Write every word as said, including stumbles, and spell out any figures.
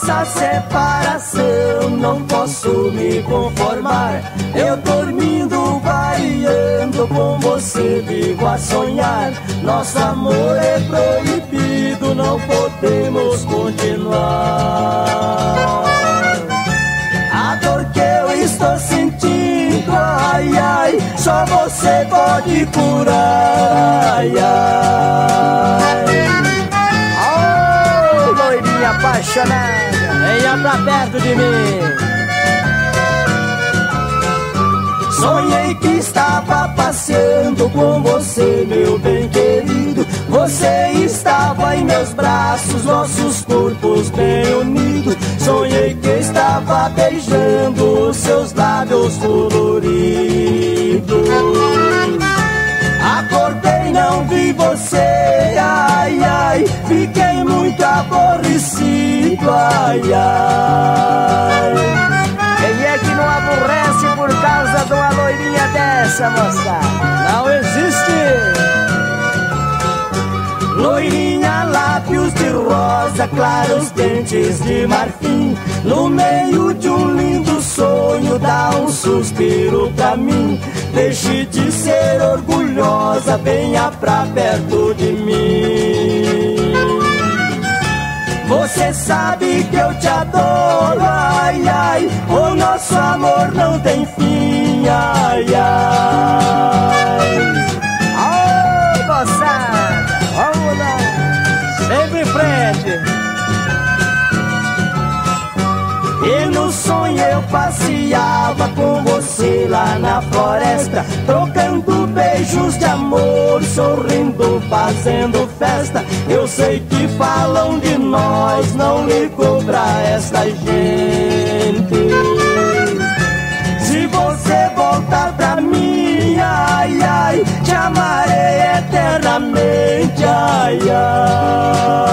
nossa separação não posso me conformar. Eu dormindo, variando, com você vivo a sonhar. Nosso amor é proibido, não podemos continuar. A dor que eu estou sentindo, ai, ai, só você pode curar, ai, ai. Oh, loirinha apaixonada, venha pra perto de mim. Sonhei que estava passeando com você, meu bem querido. Você estava em meus braços, nossos corpos bem unidos. Sonhei que estava beijando os seus lábios coloridos. Acordei, não vi você, ai, ai. Fiquei muito aborrecido, ai, ai. Quem é que não aborrece por causa de uma loirinha dessa, moça? Não existe! Loirinha, lábios de rosa, claros dentes de marfim. No meio de um lindo sonho, dá um suspiro pra mim. Deixe de ser orgulhosa, venha pra perto de mim. Você sabe que eu te adoro, ai, ai. O nosso amor não tem fim, ai, ai. Ô, moçada, vamos lá, sempre em frente. E no sonho eu passeava com você lá na floresta, trocando beijos de amor, sorrindo, fazendo festa. Eu sei que falam de nós, não ligou pra esta gente. Se você voltar pra mim, ai, ai, te amarei eternamente, ai, ai.